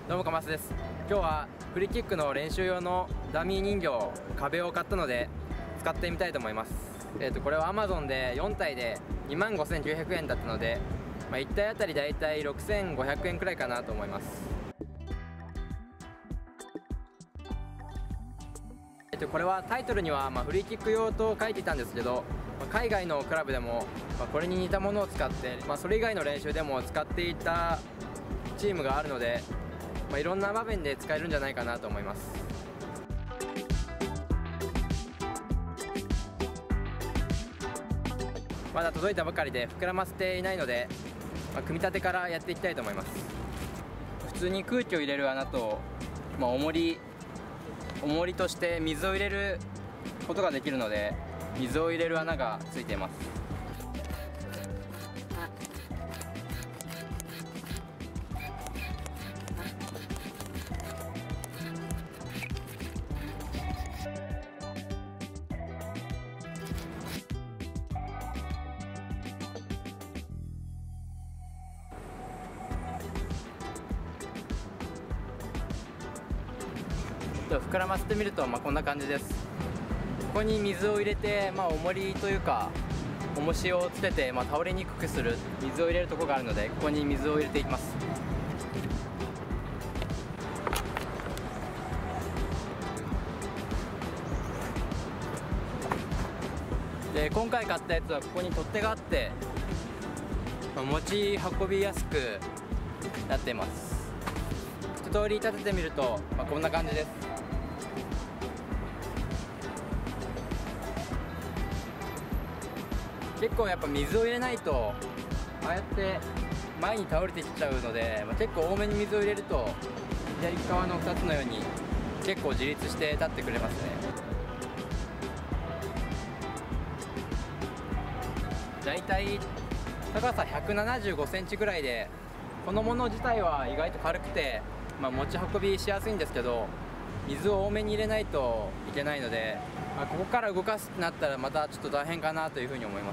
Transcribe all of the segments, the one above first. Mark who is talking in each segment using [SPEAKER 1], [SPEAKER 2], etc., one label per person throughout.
[SPEAKER 1] どうもかますです。今日はフリーキックの練習用のダミー人形壁を買ったので使ってみたいと思います。これは Amazon で4体で25,900円だったので、1体あたりだいたい6,500円くらいかなと思います。これはタイトルにはフリーキック用と書いていたんですけど、海外のクラブでもこれに似たものを使って、それ以外の練習でも使っていたチームがあるので、いろんな場面で使えるんじゃないかなと思います。まだ届いたばかりで膨らませていないので、組み立てからやっていきたいと思います。普通に空気を入れる穴と、重りとして水を入れることができるので、水を入れる穴がついています。膨らませてみるとこんな感じです。ここに水を入れて、重りというか重しをつけて、倒れにくくする水を入れるところがあるので、ここに水を入れていきます。で今回買ったやつはここに取っ手があって、持ち運びやすくなっています。一通り立ててみると、こんな感じです。結構やっぱ水を入れないとああやって前に倒れてきちゃうので、結構多めに水を入れると左側の2つのように結構自立して立ってくれますね。だいたい高さ175センチぐらいで、このもの自体は意外と軽くて、持ち運びしやすいんですけど、水を多めに入れないといけないので、ここから動かすってなったらまたちょっと大変かなというふうに思います。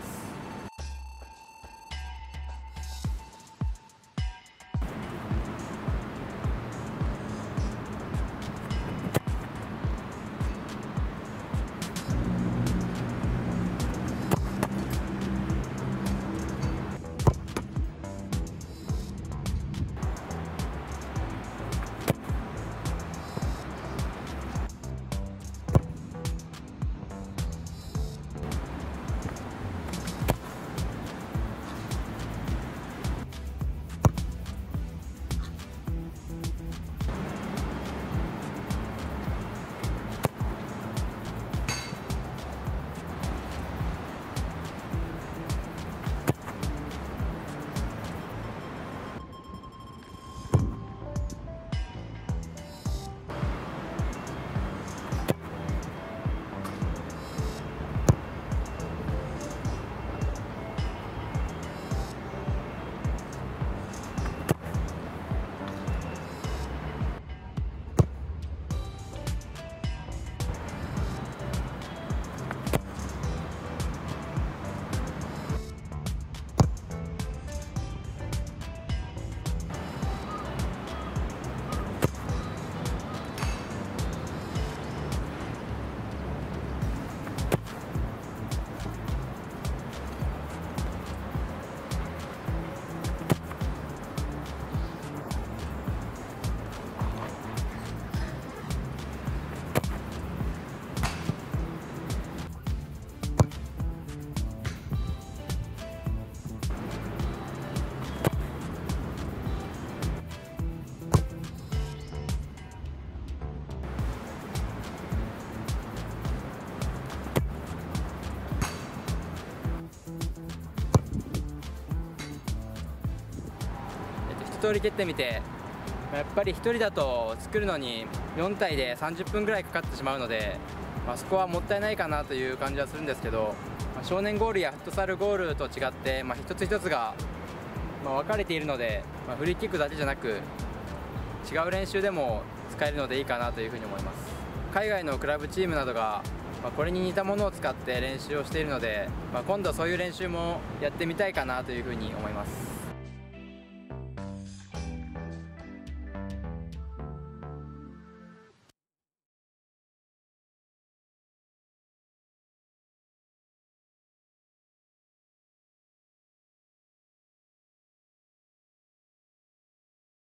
[SPEAKER 1] 一通り蹴ってみて、やっぱり1人だと作るのに4体で30分ぐらいかかってしまうので、そこはもったいないかなという感じはするんですけど、少年ゴールやフットサルゴールと違って、一つ一つが分かれているので、フリーキックだけじゃなく違う練習でも使えるのでいいかなというふうに思います。海外のクラブチームなどがこれに似たものを使って練習をしているので、今度そういう練習もやってみたいかなというふうに思います。